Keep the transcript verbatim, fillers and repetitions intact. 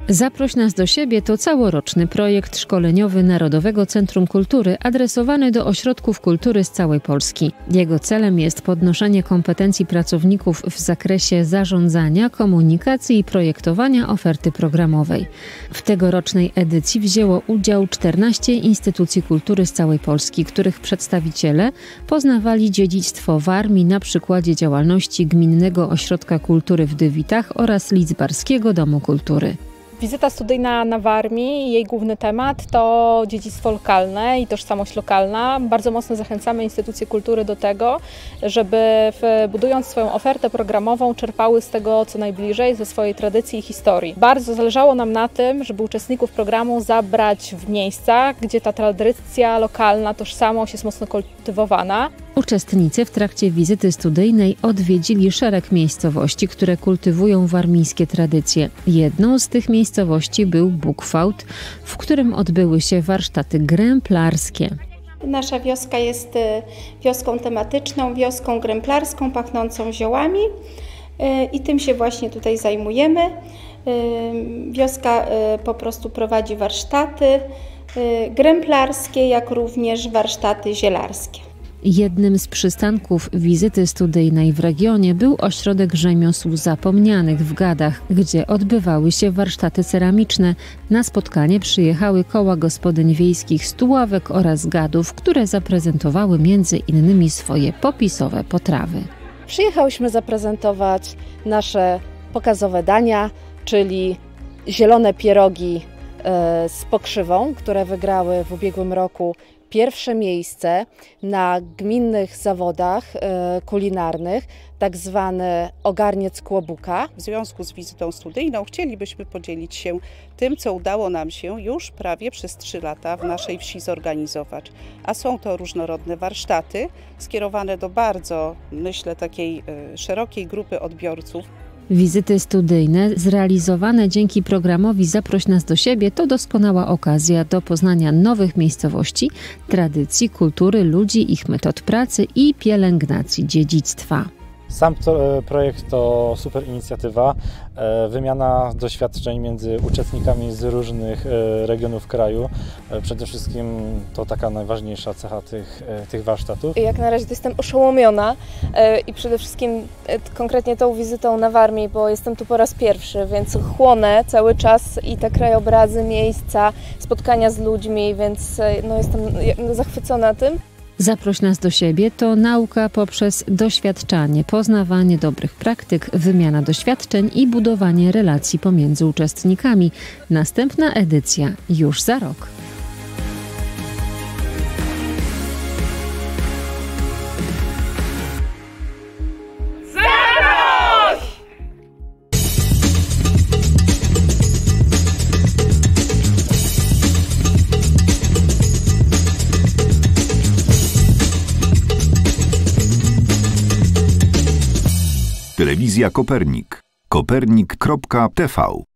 Zaproś nas do siebie to całoroczny projekt szkoleniowy Narodowego Centrum Kultury adresowany do ośrodków kultury z całej Polski. Jego celem jest podnoszenie kompetencji pracowników w zakresie zarządzania, komunikacji i projektowania oferty programowej. W tegorocznej edycji wzięło udział czternaście instytucji kultury z całej Polski, których przedstawiciele poznawali dziedzictwo Warmii na przykładzie działalności Gminnego Ośrodka Kultury w Dywitach oraz Lidzbarskiego Domu Kultury. Wizyta studyjna na Warmii, jej główny temat to dziedzictwo lokalne i tożsamość lokalna. Bardzo mocno zachęcamy instytucje kultury do tego, żeby budując swoją ofertę programową czerpały z tego co najbliżej, ze swojej tradycji i historii. Bardzo zależało nam na tym, żeby uczestników programu zabrać w miejsca, gdzie ta tradycja lokalna, tożsamość jest mocno kultywowana. Uczestnicy w trakcie wizyty studyjnej odwiedzili szereg miejscowości, które kultywują warmińskie tradycje. Jedną z tych miejscowości był Bugwałt, w którym odbyły się warsztaty gręplarskie. Nasza wioska jest wioską tematyczną, wioską gręplarską, pachnącą ziołami i tym się właśnie tutaj zajmujemy. Wioska po prostu prowadzi warsztaty gręplarskie, jak również warsztaty zielarskie. Jednym z przystanków wizyty studyjnej w regionie był ośrodek rzemiosł zapomnianych w Gadach, gdzie odbywały się warsztaty ceramiczne. Na spotkanie przyjechały koła gospodyń wiejskich z Tuławek oraz Gadów, które zaprezentowały między innymi swoje popisowe potrawy. Przyjechałyśmy zaprezentować nasze pokazowe dania, czyli zielone pierogi z pokrzywą, które wygrały w ubiegłym roku pierwsze miejsce na gminnych zawodach kulinarnych, tak zwany ogarniec kłobuka. W związku z wizytą studyjną chcielibyśmy podzielić się tym, co udało nam się już prawie przez trzy lata w naszej wsi zorganizować. A są to różnorodne warsztaty skierowane do bardzo, myślę, takiej szerokiej grupy odbiorców. Wizyty studyjne zrealizowane dzięki programowi Zaproś nas do siebie to doskonała okazja do poznania nowych miejscowości, tradycji, kultury, ludzi, ich metod pracy i pielęgnacji dziedzictwa. Sam projekt to super inicjatywa, wymiana doświadczeń między uczestnikami z różnych regionów kraju. Przede wszystkim to taka najważniejsza cecha tych, tych warsztatów. Jak na razie to jestem oszołomiona i przede wszystkim konkretnie tą wizytą na Warmii, bo jestem tu po raz pierwszy, więc chłonę cały czas i te krajobrazy, miejsca, spotkania z ludźmi, więc no, jestem zachwycona tym. Zaproś nas do siebie to nauka poprzez doświadczanie, poznawanie dobrych praktyk, wymiana doświadczeń i budowanie relacji pomiędzy uczestnikami. Następna edycja już za rok. Telewizja Kopernik. kopernik kropka t v